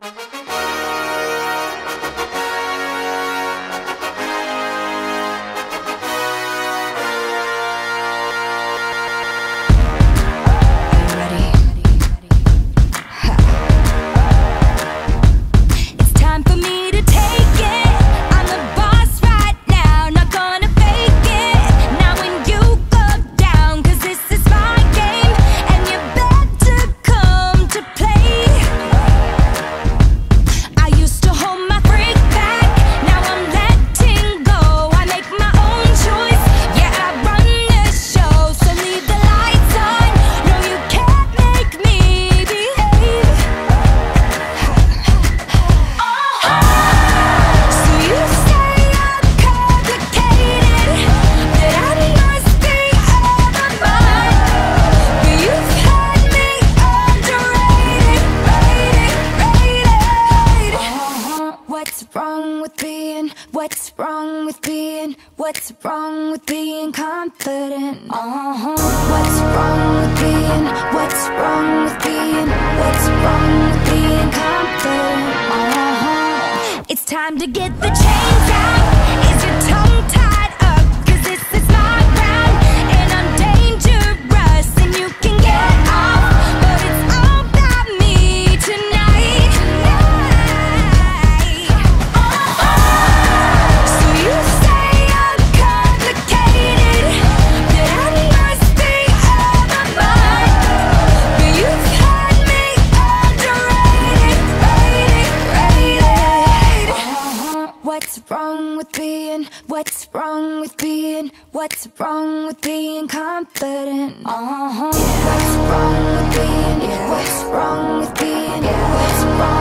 What's wrong with being confident? What's wrong with being? What's wrong with being? What's wrong with being confident? It's time to get the chains out. Is your tongue tied up? 'Cause this is my ground, and I'm dangerous, and you can get off, but it's all about me tonight. So you say I'm complicated, that I must be out of my mind, but you've had me underrated, rated. What's wrong with being? What's wrong with being? What's wrong with being confident? What's wrong with being? What's wrong with being? What's wrong